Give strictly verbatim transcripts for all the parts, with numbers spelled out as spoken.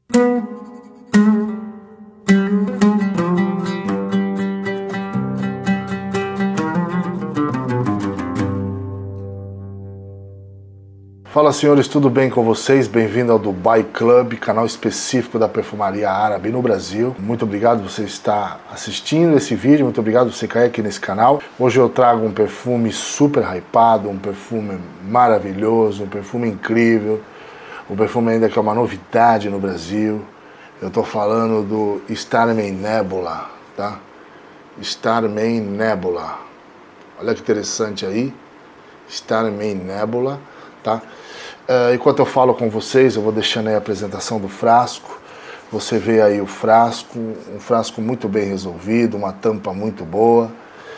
Fala, senhores, tudo bem com vocês? Bem-vindo ao Dubai Club, canal específico da perfumaria árabe no Brasil. Muito obrigado por você estar assistindo esse vídeo, muito obrigado por você cair aqui nesse canal. Hoje eu trago um perfume super hypado, um perfume maravilhoso, um perfume incrível, um perfume ainda que é uma novidade no Brasil. Eu tô falando do Starman Nebula, tá? Starman Nebula. Olha que interessante aí. Starman Nebula, tá? Uh, enquanto eu falo com vocês, eu vou deixando aí a apresentação do frasco. Você vê aí o frasco, um frasco muito bem resolvido, uma tampa muito boa,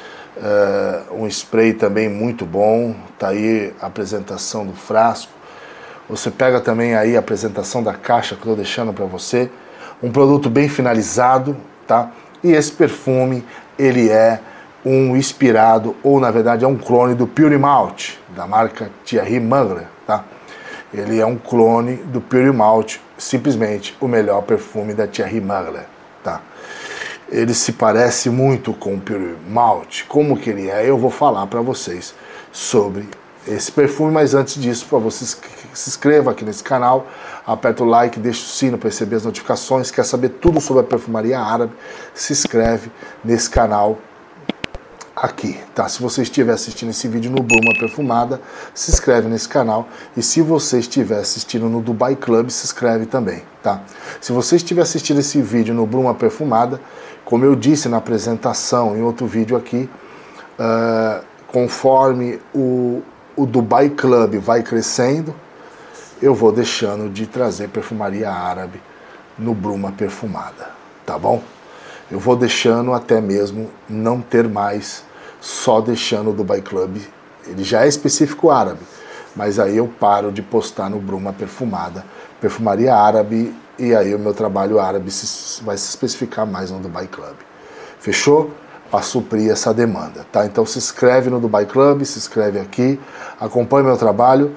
uh, um spray também muito bom. Tá aí a apresentação do frasco. Você pega também aí a apresentação da caixa que eu tô deixando para você. Um produto bem finalizado, tá? E esse perfume, ele é um inspirado, ou na verdade é um clone do Pure Malt, da marca Thierry Mugler, tá? Ele é um clone do Pure Malt, simplesmente o melhor perfume da Thierry Mugler, tá? Ele se parece muito com o Pure Malt. Como que ele é? Eu vou falar para vocês sobre esse perfume, mas antes disso, para vocês se inscreva aqui nesse canal, aperta o like, deixa o sino para receber as notificações. Quer saber tudo sobre a perfumaria árabe? Se inscreve nesse canal aqui, tá? Se você estiver assistindo esse vídeo no Bruma Perfumada, se inscreve nesse canal. E se você estiver assistindo no Dubai Club, se inscreve também, tá? Se você estiver assistindo esse vídeo no Bruma Perfumada, como eu disse na apresentação em outro vídeo aqui, uh, conforme o, o Dubai Club vai crescendo, eu vou deixando de trazer perfumaria árabe no Bruma Perfumada, tá bom? Eu vou deixando até mesmo não ter mais, só deixando o Dubai Club. Ele já é específico árabe, mas aí eu paro de postar no Bruma Perfumada, perfumaria árabe, e aí o meu trabalho árabe se, vai se especificar mais no Dubai Club. Fechou? Para suprir essa demanda, tá? Então se inscreve no Dubai Club, se inscreve aqui, acompanhe meu trabalho.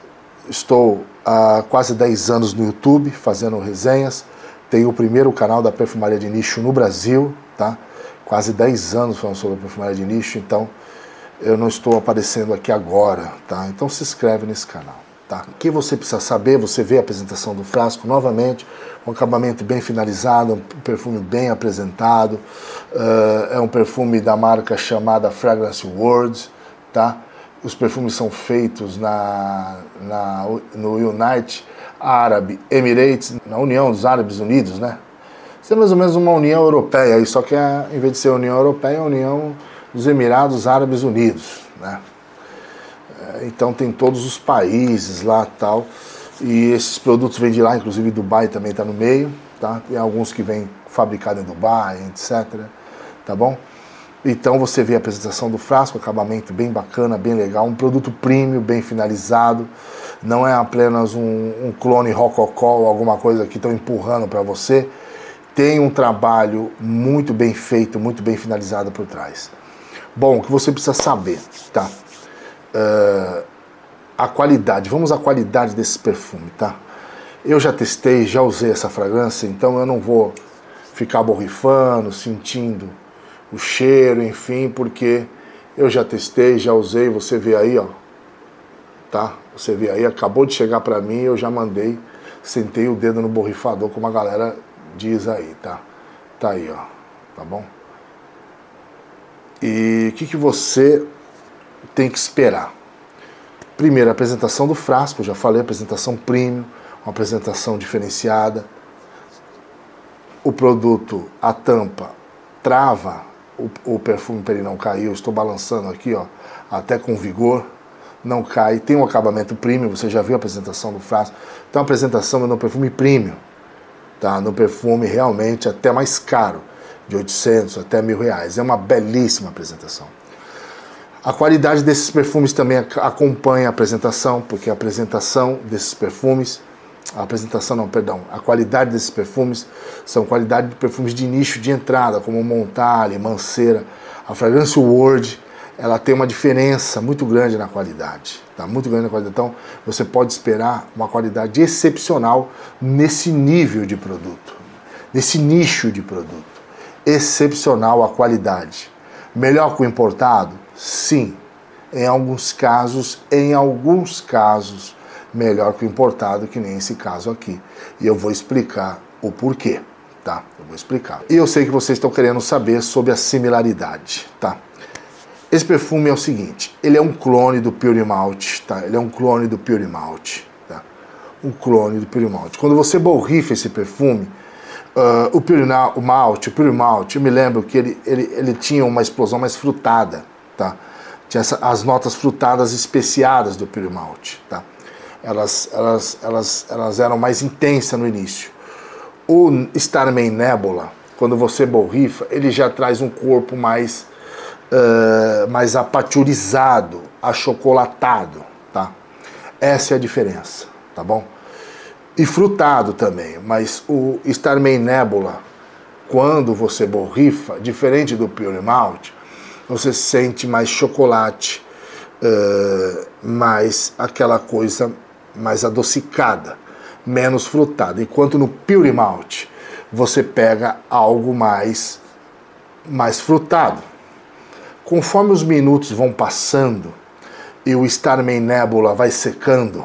Estou há quase dez anos no YouTube fazendo resenhas. Tenho o primeiro canal da perfumaria de nicho no Brasil, tá? Quase dez anos falando sobre a perfumaria de nicho, então eu não estou aparecendo aqui agora, tá? Então se inscreve nesse canal, tá? O que você precisa saber, você vê a apresentação do frasco novamente, um acabamento bem finalizado, um perfume bem apresentado, uh, é um perfume da marca chamada Fragrance World, tá? Os perfumes são feitos na, na, no United Arab Emirates, na União dos Árabes Unidos, né? Isso é mais ou menos uma União Europeia, aí, só que é, em vez de ser a União Europeia, é a União dos Emirados Árabes Unidos, né? Então tem todos os países lá e tal, e esses produtos vêm de lá, inclusive Dubai também está no meio, tá? Tem alguns que vêm fabricados em Dubai, etcétera, tá bom? Então você vê a apresentação do frasco, acabamento bem bacana, bem legal, um produto premium, bem finalizado, não é apenas um, um clone rococó ou alguma coisa que estão empurrando para você, tem um trabalho muito bem feito, muito bem finalizado por trás. Bom, o que você precisa saber, tá? Uh, a qualidade, vamos à qualidade desse perfume, tá? Eu já testei, já usei essa fragrância, então eu não vou ficar borrifando, sentindo o cheiro, enfim, porque eu já testei, já usei, você vê aí, ó, tá? Você vê aí, acabou de chegar pra mim, eu já mandei, sentei o dedo no borrifador, como a galera diz aí, tá? Tá aí, ó, tá bom? E o que que você tem que esperar? Primeiro, a apresentação do frasco, já falei, apresentação premium, uma apresentação diferenciada. O produto, a tampa, trava o, o perfume para ele não cair. Eu estou balançando aqui, ó, até com vigor, não cai. Tem um acabamento premium, você já viu a apresentação do frasco. Então a apresentação é no perfume premium, tá? No perfume realmente até mais caro, de oitocentos até mil reais. É uma belíssima apresentação. A qualidade desses perfumes também acompanha a apresentação, porque a apresentação desses perfumes, a apresentação não, perdão, a qualidade desses perfumes são qualidade de perfumes de nicho de entrada, como Montale, Mancera. A Fragrance World ela tem uma diferença muito grande na qualidade, tá? Muito grande na qualidade. Então, você pode esperar uma qualidade excepcional nesse nível de produto, nesse nicho de produto. Excepcional a qualidade. Melhor que o importado? Sim. Em alguns casos, em alguns casos, melhor que o importado, que nem esse caso aqui. E eu vou explicar o porquê, tá? Eu vou explicar. E eu sei que vocês estão querendo saber sobre a similaridade, tá? Esse perfume é o seguinte, ele é um clone do Pure Malt, tá? Ele é um clone do Pure Malt, tá? Um clone do Pure Malt. Quando você borrifa esse perfume, uh, o Pure o Malt, o Pure Malt, eu me lembro que ele, ele, ele tinha uma explosão mais frutada, tá? Tinha essa, as notas frutadas especiadas do Pure Malt, tá? Elas, elas, elas, elas eram mais intensas no início. O Starman Nebula, quando você borrifa, ele já traz um corpo mais, uh, mais apaturizado, achocolatado, tá? Essa é a diferença, tá bom? E frutado também, mas o Starman Nebula, quando você borrifa, diferente do Pure Malt, você sente mais chocolate, uh, mais aquela coisa mais adocicada, menos frutada. Enquanto no Pure Malt você pega algo mais, mais frutado. Conforme os minutos vão passando e o Starman Nebula vai secando,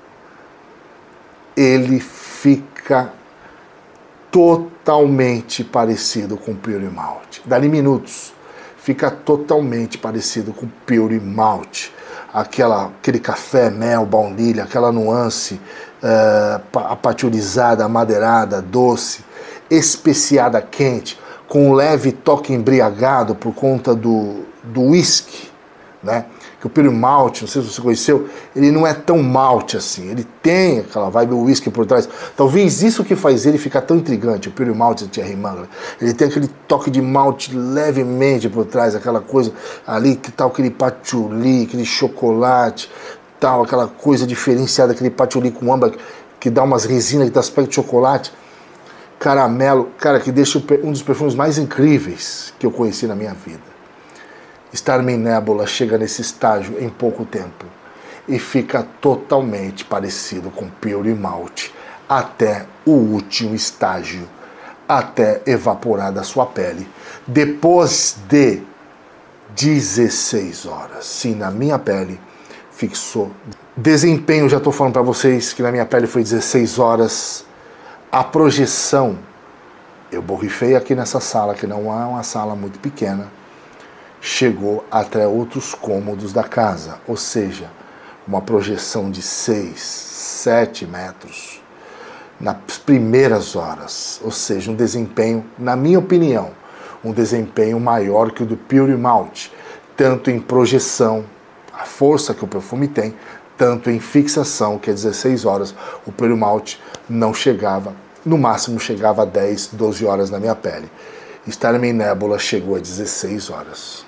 ele fica totalmente parecido com o Pure Malt. Dali minutos, fica totalmente parecido com o Pure Malt. Aquela, aquele café, mel, baunilha, aquela nuance uh, apaturizada, amadeirada, doce, especiada quente, com um leve toque embriagado por conta do, do whisky, né? Que o Pure Malt, não sei se você conheceu, ele não é tão malte assim, ele tem aquela vibe whisky por trás. Talvez isso que faz ele ficar tão intrigante, o Pure Malt de Thierry Mugler. Ele tem aquele toque de malte levemente por trás, aquela coisa ali, que tal aquele patchouli, aquele chocolate, tal, aquela coisa diferenciada, aquele patchouli com âmbar que dá umas resinas que dá aspecto de chocolate, caramelo, cara, que deixa um dos perfumes mais incríveis que eu conheci na minha vida. Starman Nebula chega nesse estágio em pouco tempo e fica totalmente parecido com Pure Malt até o último estágio, até evaporar da sua pele, depois de dezesseis horas. Sim, na minha pele fixou. Desempenho, já estou falando para vocês que na minha pele foi dezesseis horas. A projeção, eu borrifei aqui nessa sala, que não é uma sala muito pequena, chegou até outros cômodos da casa, ou seja, uma projeção de seis, sete metros nas primeiras horas, ou seja, um desempenho, na minha opinião, um desempenho maior que o do Pure Malt, tanto em projeção, a força que o perfume tem, tanto em fixação, que é dezesseis horas, o Pure Malt não chegava, no máximo chegava a dez, doze horas na minha pele. Starman Nebula chegou a dezesseis horas.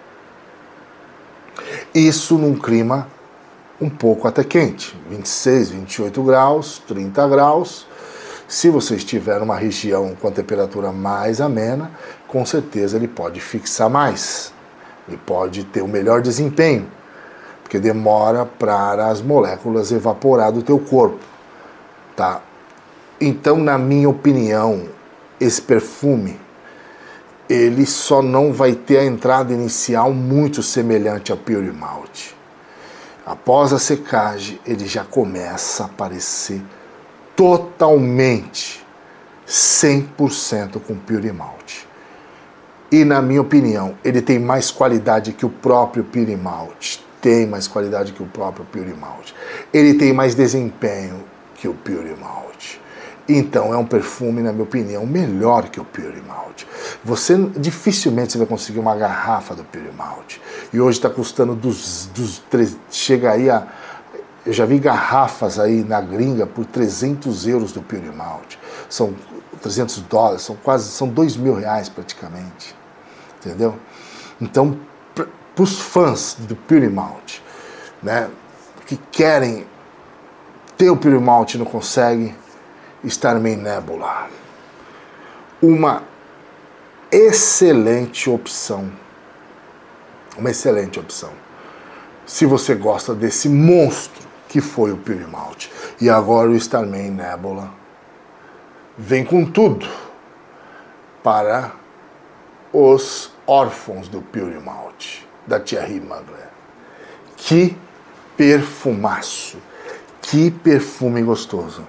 Isso num clima um pouco até quente, vinte e seis, vinte e oito graus, trinta graus. Se você estiver numa região com a temperatura mais amena, com certeza ele pode fixar mais. Ele pode ter o melhor desempenho, porque demora para as moléculas evaporar do teu corpo, tá? Então, na minha opinião, esse perfume, ele só não vai ter a entrada inicial muito semelhante ao Pure Malt. Após a secagem, ele já começa a aparecer totalmente, cem por cento com Pure Malt. E, na minha opinião, ele tem mais qualidade que o próprio Pure Malt. Tem mais qualidade que o próprio Pure Malt. Ele tem mais desempenho que o Pure Malt. Então, é um perfume, na minha opinião, melhor que o Pure Malt. Você, dificilmente você vai conseguir uma garrafa do Pure Malt. E hoje está custando dos, dos... Chega aí a... Eu já vi garrafas aí na gringa por trezentos euros do Pure Malt. São trezentos dólares, são quase... São dois mil reais praticamente. Entendeu? Então, para os fãs do Pure Malt, né, que querem ter o Pure Malt e não conseguem, Starman Nebula, uma excelente opção, Uma excelente opção. Se você gosta desse monstro que foi o Pure Malt. E agora o Starman Nebula vem com tudo para os órfãos do Pure Malt, da Thierry Mugler. Que perfumaço, que perfume gostoso.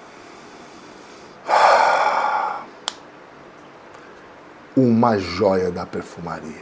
Uma joia da perfumaria.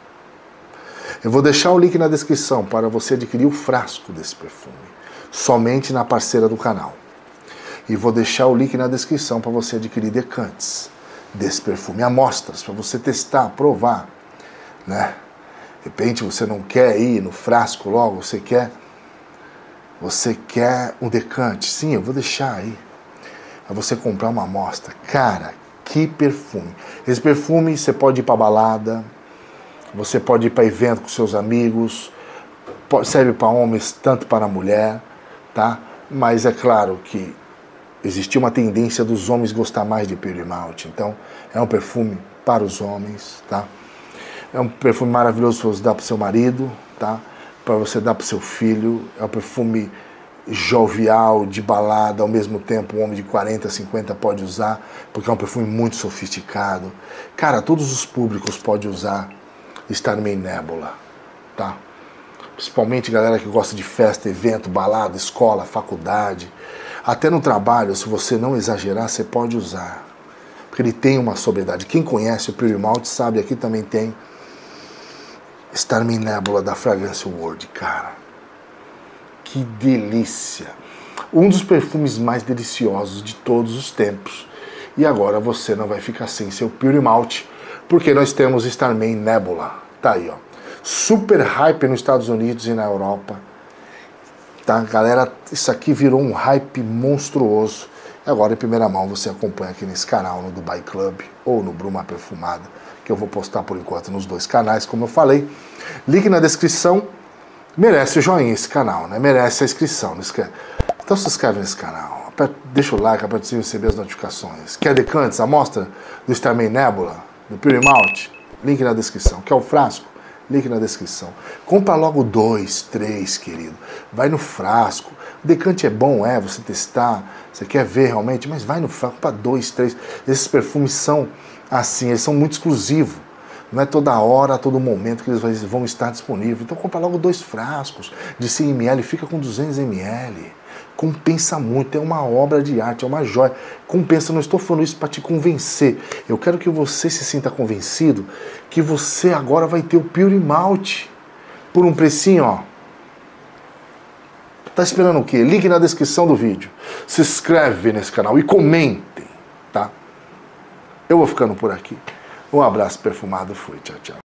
Eu vou deixar o link na descrição para você adquirir o frasco desse perfume, somente na parceira do canal. E vou deixar o link na descrição para você adquirir decantes desse perfume, amostras, para você testar, provar, né? De repente você não quer ir no frasco logo, você quer, você quer um decante. Sim, eu vou deixar aí, para você comprar uma amostra. Cara, que perfume. Esse perfume você pode ir para balada, você pode ir para evento com seus amigos, serve para homens, tanto para mulher, tá? Mas é claro que existia uma tendência dos homens gostar mais de Pure Malt, então é um perfume para os homens, tá? É um perfume maravilhoso para você dar para o seu marido, tá? Para você dar para o seu filho, é um perfume jovial, de balada, ao mesmo tempo um homem de quarenta, cinquenta pode usar, porque é um perfume muito sofisticado. Cara, todos os públicos podem usar Starman Nebula, tá? Principalmente galera que gosta de festa, evento, balada, escola, faculdade. Até no trabalho, se você não exagerar, você pode usar. Porque ele tem uma sobriedade. Quem conhece o Pure Malt sabe, aqui também tem Starman Nebula da Fragrance World, cara. Que delícia! Um dos perfumes mais deliciosos de todos os tempos. E agora você não vai ficar sem seu Pure Malt, porque nós temos Starman Nebula. Tá aí, ó. Super hype nos Estados Unidos e na Europa. Tá, galera, isso aqui virou um hype monstruoso. Agora, em primeira mão, você acompanha aqui nesse canal, no Dubai Club ou no Bruma Perfumada, que eu vou postar por enquanto nos dois canais, como eu falei. Link na descrição. Merece o joinha esse canal, né? Merece a inscrição. Não esquece. Então se inscreve nesse canal. Aperta, deixa o like para você receber as notificações. Quer decantes? Amostra do Starman Nebula, do Pure Malt? Link na descrição. Quer o frasco? Link na descrição. Compra logo dois, três, querido. Vai no frasco. O decante é bom, é, você testar. Você quer ver realmente, mas vai no frasco. Compra dois, três. Esses perfumes são assim, eles são muito exclusivos. Não é toda hora, a todo momento que eles vão estar disponíveis. Então compra logo dois frascos de cem mililitros, fica com duzentos mililitros. Compensa muito, é uma obra de arte, é uma joia. Compensa, não estou falando isso para te convencer. Eu quero que você se sinta convencido que você agora vai ter o Pure Malt por um precinho, ó. Tá esperando o quê? Link na descrição do vídeo. Se inscreve nesse canal e comentem, tá? Eu vou ficando por aqui. Um abraço perfumado, fui, tchau, tchau.